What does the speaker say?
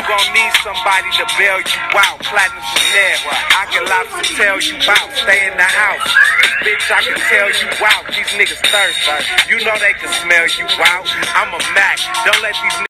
gon' need somebody to bail you out. Platinum Chanel, I can lobster tell you out. Stay in the house, bitch, I can tell you out. These niggas thirsty, you know they can smell you out. I'm a Mac, don't let these